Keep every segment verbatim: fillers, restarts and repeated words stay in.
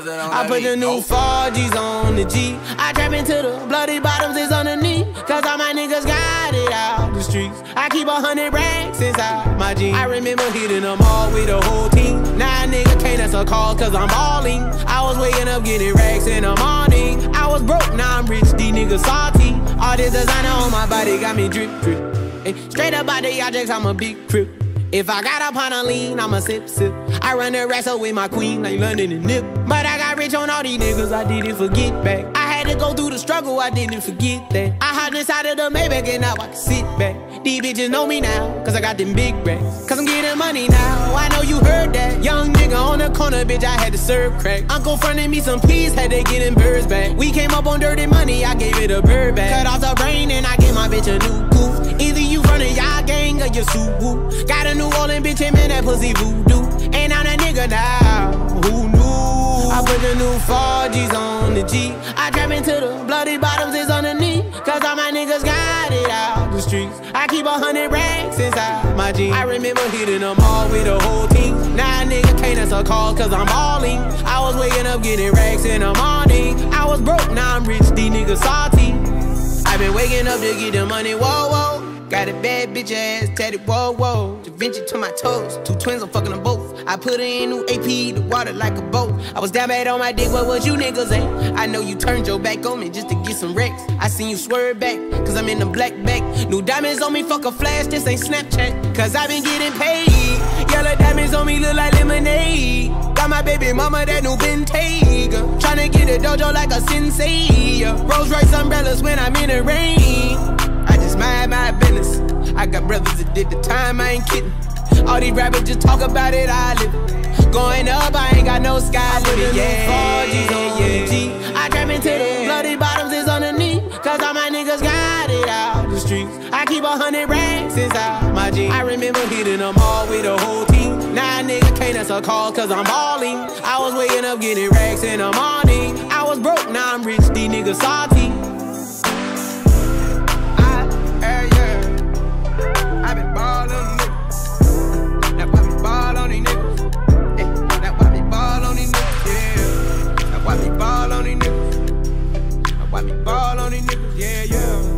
I put the new four G's on the G. I trap into the bloody bottoms is underneath. Cause all my niggas got it out the streets. I keep a hundred racks inside my jeans. I remember hitting them all with the whole team. Now a nigga can't answer calls cause I'm balling. I was waking up getting racks in the morning. I was broke, now I'm rich, these niggas salty. All this designer on my body got me drip, drip. Hey, straight up out the objects, I'm a big crip. If I got up on a lean, I'm a sip, sip. I run the wrestle with my queen like London and Nip. But I got rich on all these niggas, I didn't forget back. I had to go through the struggle, I didn't forget that. I hopped inside of the Maybach and now I can sit back. These bitches know me now, cause I got them big racks. Cause I'm getting money now, I know you heard that. Young nigga on the corner, bitch, I had to serve crack. Uncle fronted me some peas, had to get them birds back. We came up on dirty money, I gave it a bird back. Cut off the brain and I gave my bitch a new goof. Either you running y'all gang or you Subaru. Got a New Orleans bitch, him and that pussy voodoo. And I'm that nigga now, who knew? I put the new four G's on the G. I trap into the bloody bottoms is underneath. Cause all my niggas got it out the streets. I keep a hundred racks inside my jeans. I remember hitting them all with the whole team. Now a nigga can't answer calls cause I'm balling. I was waking up getting racks in the morning. I was broke, now I'm rich, these niggas salty. I been waking up to get the money, whoa, whoa. Got a bad bitch ass tatted, whoa, whoa. Da Vinci to my toes, two twins, I'm fucking them both. I put her in new A P, the water like a boat. I was down bad on my dick, what was you niggas at? I know you turned your back on me just to get some wrecks. I seen you swerve back, cause I'm in the black back. New diamonds on me, fuck a flash, this ain't Snapchat. Cause I been getting paid. Yellow diamonds on me look like lemonade. Got my baby mama that new Bentayga. Tryna get a dojo like a sensei. Rolls Royce umbrellas when I'm in the rain. I just mind my business. I got brothers that did the time, I ain't kidding. All these rappers just talk about it, I live it. Going up, I ain't got no sky limit. Yeah, four G's on the G. I trap into the bloody bottoms is underneath. Cause all my niggas got it out the streets. I keep a hundred racks inside my jeans. I remember hitting them all with the whole team. Now a nigga can't answer calls cause I'm balling. I was waking up getting racks in the morning. I was broke, now I'm rich, these niggas salty. I been ballin' on niggas. That's why we ball on these niggas. Yeah, that's why we ball on these niggas. Yeah, that's why we ball on these niggas. That's why we ball on these niggas. Yeah, yeah.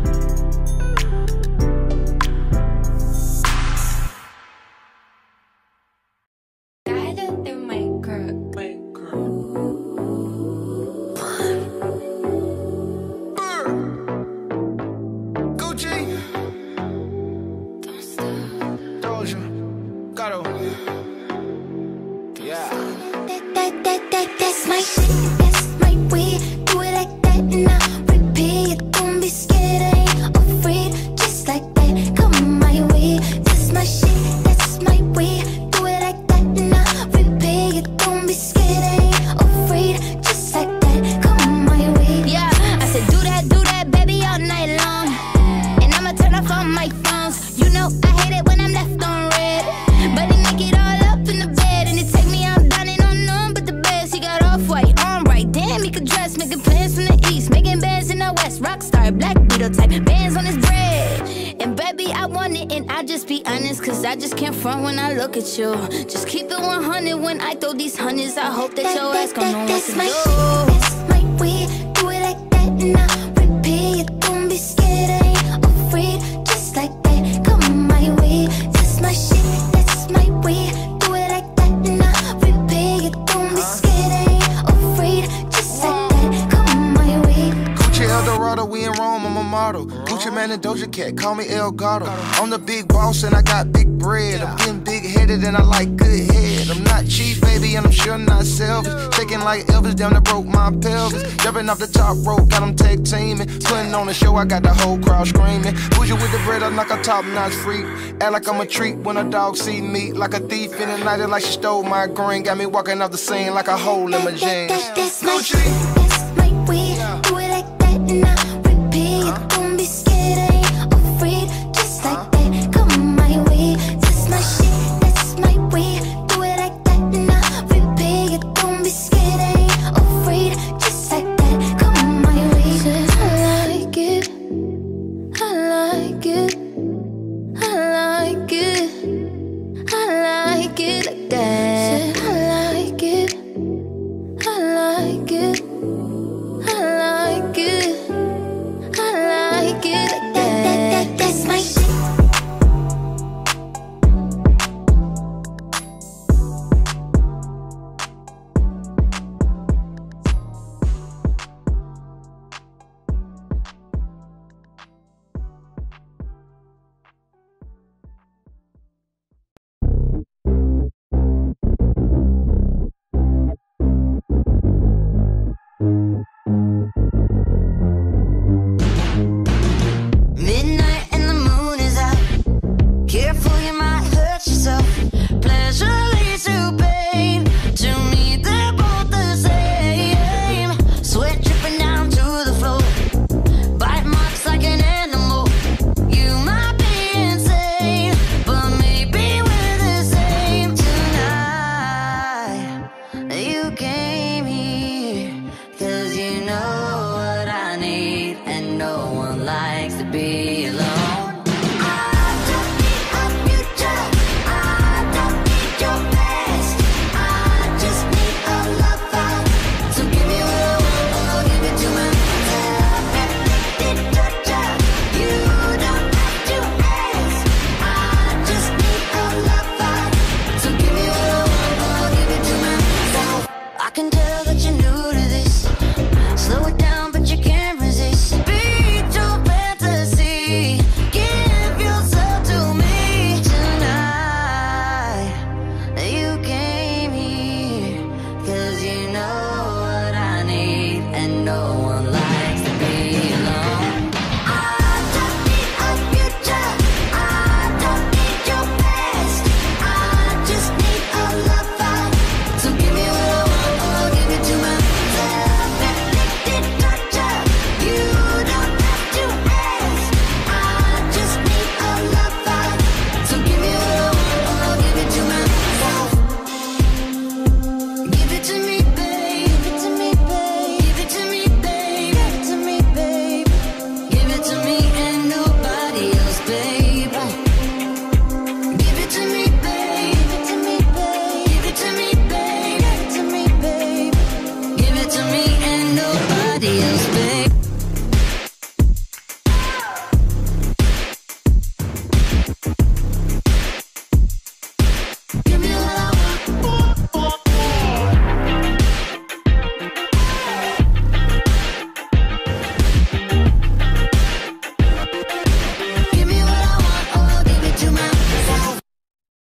That's my shit, that's my way. Do it like that and I repeat. Don't be scared, I ain't afraid. Just like that, come my way. That's my shit, that's my way. Do it like that and I repeat. Don't be scared, I ain't afraid. Just like that, come my way. Yeah, I said do that, do that, baby, all night long. And I'ma turn off all my phones. You know I hate it when I'm left on red. But they make it all up in the bed and it take me out dining on none but the best. He got off-white, on right, damn, he could dress. Making plans from the east, making bands in the west. Rockstar, black beetle type, bands on his bread. And baby, I want it and I just be honest. Cause I just can't front when I look at you. Just keep it one hundred when I throw these hundreds. I hope that, that your ass gon' know what to my do. Shit, that's my way, do it like that and I repeat. Don't be scared, I ain't afraid. Just like that, come my way. That's my shit, that's my way. Do it like that and I repeat. Don't be scared, I ain't afraid. Just like that, come my way. Gucci Eldorado, we in Rome, I'm a model. Gucci Man and Doja Cat, call me El Gato. I'm the big boss and I got big bread. I'm getting big headed and I like good head. I'm not cheap, baby, and I'm sure not selfish. Shaking like Elvis, down that broke my pelvis. Jumping off the top rope, got them tag teaming. Putting on the show, I got the whole crowd screaming. Bougie with the bread, I'm like a top notch freak. Act like I'm a treat when a dog see me. Like a thief in the night, like she stole my green. Got me walking off the scene like a hole in my jeans. That's my shit.